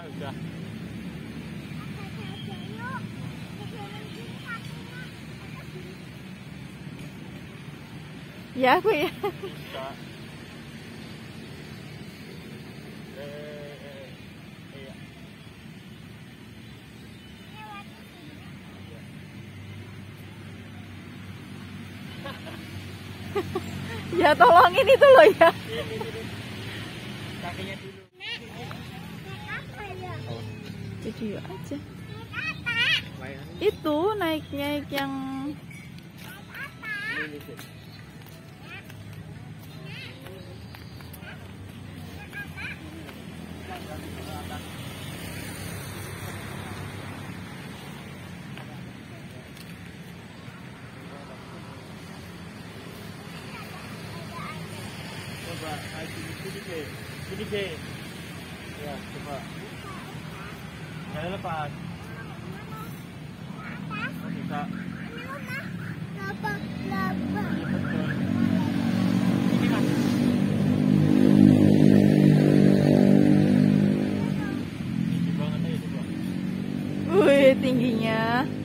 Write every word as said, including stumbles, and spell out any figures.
udah. Ya aku ya. Bisa. Eh, eh, iya. Ya tolongin itu loh ya. Ini, ini. Kakinya dulu. Video aja. Main. Itu naik-naik yang Ini sih. Coba naik sini sini ke sini ke ya coba jangan lepas bisa iya betul ini kan tinggi banget aja coba wih tingginya.